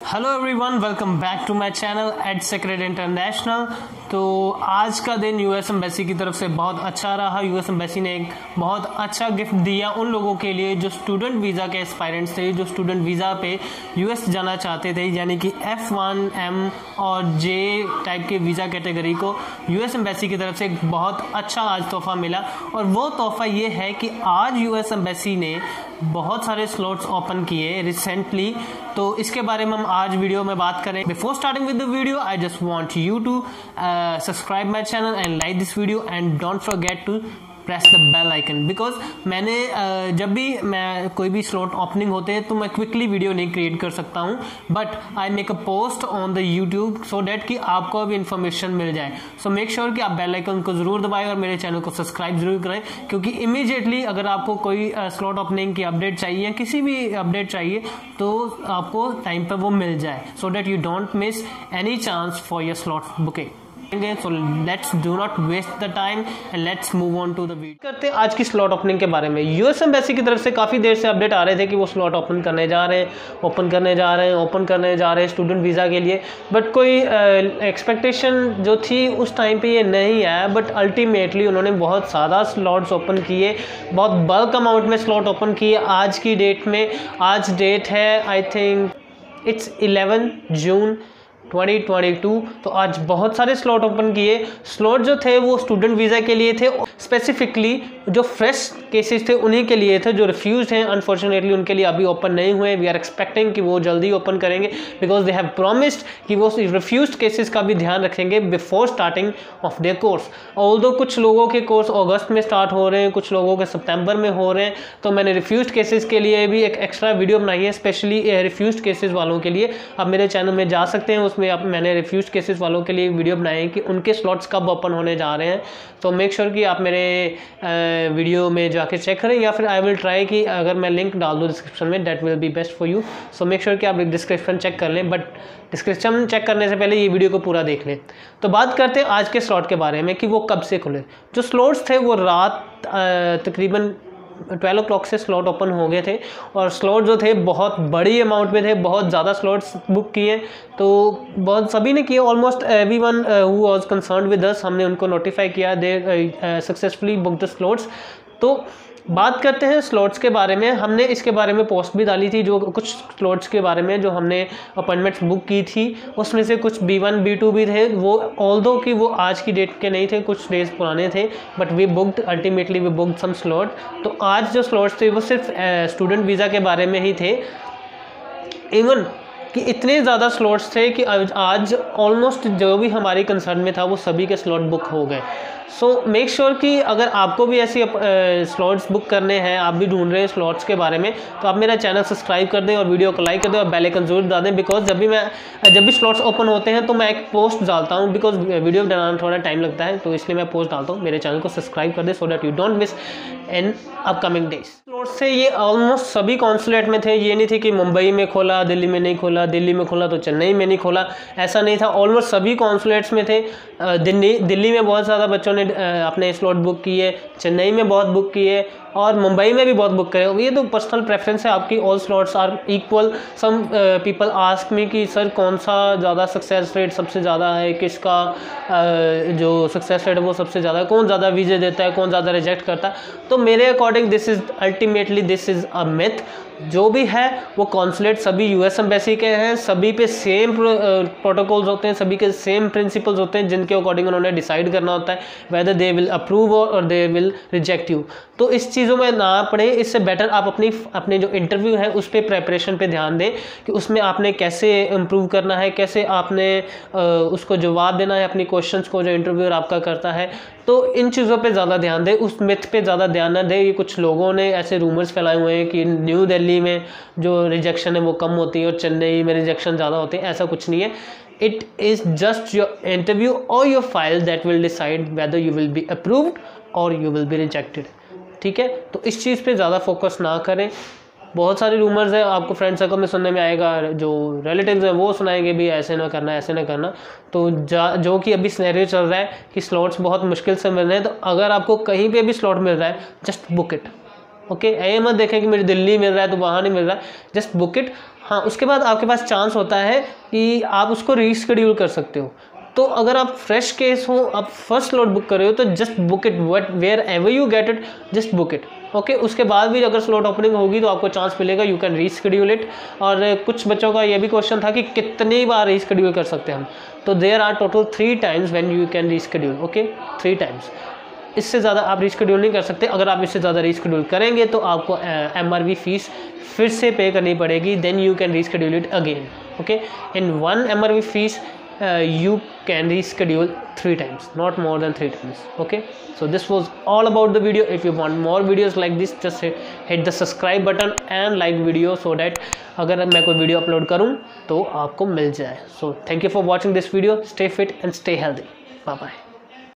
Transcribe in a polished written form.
Hello everyone, welcome back to my channel Ed Secret International. तो आज का दिन यूएस एम्बेसी की तरफ से बहुत अच्छा रहा। यूएस एम्बेसी ने एक बहुत अच्छा गिफ्ट दिया उन लोगों के लिए जो स्टूडेंट वीज़ा के एस्पायरेंट्स थे, जो स्टूडेंट वीज़ा पे यूएस जाना चाहते थे, यानी कि F1, M और J टाइप के वीज़ा कैटेगरी को यूएस एम्बेसी की तरफ से एक बहुत अच्छा आज तोहफा मिला। और वो तोहफा ये है कि आज यूएस एम्बेसी ने बहुत सारे स्लॉट्स ओपन किए रिसेंटली, तो इसके बारे में हम आज वीडियो में बात करें। Before starting with the video, I just want you to subscribe my channel and like this video and don't forget to press the bell icon, because मैंने जब भी मैं कोई भी स्लॉट ओपनिंग होते हैं तो मैं क्विकली वीडियो नहीं क्रिएट कर सकता हूँ, but I make a post on the YouTube so that कि आपको भी इन्फॉर्मेशन मिल जाए। सो मेक श्योर कि आप बेल आइकन को जरूर दबाएं और मेरे चैनल को सब्सक्राइब जरूर करें, क्योंकि इमीडिएटली अगर आपको कोई स्लॉट ओपनिंग की अपडेट चाहिए या किसी भी अपडेट चाहिए तो आपको टाइम पर वो मिल जाए, so that you don't miss any chance for your slot booking. So let's do not waste the time and let's move on to the video। करते हैं आज की स्लॉट ओपनिंग के बारे में। यूएस एम्बेसी की तरफ से काफ़ी देर से अपडेट आ रहे थे कि वो स्लॉट ओपन करने जा रहे हैं स्टूडेंट वीज़ा के लिए, बट कोई एक्सपेक्टेशन जो थी उस टाइम पे ये नहीं आया। बट अल्टीमेटली उन्होंने बहुत ज़्यादा स्लॉट्स ओपन किए, बहुत बल्क अमाउंट में स्लॉट ओपन किए आज की डेट में। आज डेट है आई थिंक इट्स 11 जून 2022। तो आज बहुत सारे स्लॉट ओपन किए। स्लॉट जो थे वो स्टूडेंट वीज़ा के लिए थे, स्पेसिफिकली जो फ्रेश केसेस थे उन्हीं के लिए थे। जो रिफ्यूज हैं अनफॉर्चुनेटली उनके लिए अभी ओपन नहीं हुए। वी आर एक्सपेक्टिंग कि वो जल्दी ओपन करेंगे, बिकॉज दे हैव प्रॉमिस्ड कि वो रिफ्यूज केसेस का भी ध्यान रखेंगे before starting of their course. Although कुछ लोगों के कोर्स अगस्त में स्टार्ट हो रहे हैं, कुछ लोगों के सितंबर में हो रहे हैं, तो मैंने रिफ्यूज केसेस के लिए भी एक एक्स्ट्रा वीडियो बनाई है स्पेशली रिफ्यूज केसेस वालों के लिए। आप मेरे चैनल में जा सकते हैं, उसमें मैंने रिफ्यूज केसेस वालों के लिए वीडियो बनाए हैं कि उनके स्लॉट्स कब ओपन होने जा रहे हैं। तो मेक श्योर कि आप मेरे वीडियो में जाके चेक करें, या फिर आई विल ट्राई कि अगर मैं लिंक डाल दूँ डिस्क्रिप्शन में, that will be best for you. So make sure कि आप डिस्क्रिप्शन चेक कर लें, बट डिस्क्रिप्शन चेक करने से पहले ये वीडियो को पूरा देख लें। तो बात करते हैं आज के स्लॉट के बारे में कि वो कब से खुले। जो स्लॉट्स थे वो रात तकरीबन 12 o'clock से स्लॉट ओपन हो गए थे, और स्लॉट जो थे बहुत बड़ी अमाउंट में थे, बहुत ज़्यादा स्लॉट्स बुक किए। तो बहुत सभी ने किए, almost everyone who was concerned with us, हमने उनको नोटिफाई किया, they successfully book the slots. तो बात करते हैं स्लॉट्स के बारे में। हमने इसके बारे में पोस्ट भी डाली थी, जो कुछ स्लॉट्स के बारे में जो हमने अपॉइंटमेंट्स बुक की थी, उसमें से कुछ B1 B2 भी थे। वो ऑल्दो कि वो आज की डेट के नहीं थे, कुछ डेज पुराने थे, but we booked ultimately we booked some slot. तो आज जो स्लॉट्स थे वो सिर्फ स्टूडेंट वीज़ा के बारे में ही थे। इवन कि इतने ज़्यादा स्लॉट्स थे कि आज ऑलमोस्ट जो भी हमारी कंसर्न में था वो सभी के स्लॉट बुक हो गए। सो मेक श्योर कि अगर आपको भी ऐसी स्लॉट्स बुक करने हैं, आप भी ढूंढ रहे हैं स्लॉट्स के बारे में, तो आप मेरा चैनल सब्सक्राइब कर दें और वीडियो को लाइक कर दें और बेल आइकन जरूर दबा दें। बिकॉज जब भी स्लॉट्स ओपन होते हैं तो मैं एक पोस्ट डालता हूं, बिकॉज वीडियो बनाना थोड़ा टाइम लगता है, तो इसलिए मैं पोस्ट डालता हूं। मेरे चैनल को सब्सक्राइब कर दें so that you don't miss in upcoming days. Slots से ये ऑलमोस्ट सभी कॉन्सुलेट में थे। ये नहीं थे कि मुंबई में खोला, दिल्ली में नहीं खोला, दिल्ली में खोला तो चेन्नई में नहीं खोला, ऐसा नहीं था। ऑलमोस्ट सभी कॉन्सुलेट्स में थे। दिल्ली में बहुत ज़्यादा बच्चों ने अपने स्लॉट बुक किए, चेन्नई में बहुत बुक किए और मुंबई में भी बहुत बुक करे। ये तो पर्सनल प्रेफरेंस है आपकी। All slots are equal. Some people ask me कि सर कौन सा ज़्यादा सक्सेस रेट सबसे ज़्यादा है, किसका जो सक्सेस रेट है वो सबसे ज़्यादा है, कौन ज़्यादा वीज़े देता है, कौन ज़्यादा रिजेक्ट करता है। तो मेरे according this is ultimately this is a myth. जो भी है वो कॉन्सुलेट सभी यूएस एम्बेसी के हैं, सभी पे सेम प्रोटोकॉल्स होते हैं, सभी के सेम प्रिंसिपल्स होते हैं, जिनके अकॉर्डिंग उन्होंने डिसाइड करना होता है वेदर दे विल अप्रूव और दे विल रिजेक्ट यू। तो इस चीज़ों में ना पड़े, इससे बेटर आप अपने जो इंटरव्यू है उस पर प्रेपरेशन पे ध्यान दें कि उसमें आपने कैसे इम्प्रूव करना है, कैसे आपने उसको जवाब देना है अपनी क्वेश्चंस को जो इंटरव्यूअर आपका करता है। तो इन चीज़ों पे ज़्यादा ध्यान दें, उस मिथ पे ज़्यादा ध्यान ना दें। ये कुछ लोगों ने ऐसे रूमर्स फैलाए हुए हैं कि न्यू दिल्ली में जो रिजेक्शन है वो कम होती है और चेन्नई में रिजेक्शन ज़्यादा होते हैं। ऐसा कुछ नहीं है। It is just your interview और your file that will decide whether you will be approved और यू विल बी रिजेक्टेड। ठीक है, तो इस चीज़ पे ज़्यादा फोकस ना करें। बहुत सारे रूमर्स हैं, आपको फ्रेंड सर्कल में सुनने में आएगा, जो रिलेटिव्स हैं वो सुनाएंगे भी ऐसे ना करना, ऐसे ना करना। तो जो कि अभी सिनेरियो चल रहा है कि स्लॉट्स बहुत मुश्किल से मिल रहे हैं, तो अगर आपको कहीं पे भी स्लॉट मिल रहा है जस्ट बुक इट। ओके, ये मत देखें कि मेरी दिल्ली मिल रहा है तो वहाँ नहीं मिल रहा है, जस्ट बुक इट। हाँ, उसके बाद आपके पास चांस होता है कि आप उसको रीशेड्यूल कर सकते हो। तो अगर आप फ्रेश केस हो, आप फर्स्ट स्लॉट बुक कर रहे हो, तो just book it wherever you get it, just book it. Okay, उसके बाद भी अगर स्लॉट ओपनिंग होगी तो आपको चांस मिलेगा, यू कैन रीशेड्यूल इट। और कुछ बच्चों का ये भी क्वेश्चन था कि कितनी बार रीशेड्यूल कर सकते हैं हम, तो there are total 3 times when you can reschedule. Okay, 3 times, इससे ज़्यादा आप रीशेड्यूल नहीं कर सकते। अगर आप इससे ज़्यादा रीशेड्यूल करेंगे तो आपको MRV फीस फिर से पे करनी पड़ेगी, then you can reschedule it again. Okay, in 1 MRV fee you can reschedule 3 times, not more than 3 times. Okay, so this was all about the video. If you want more videos like this, just hit the subscribe button and like video so that अगर मैं कोई video upload करूँ तो आपको मिल जाए। So thank you for watching this video. Stay fit and stay healthy. Bye bye.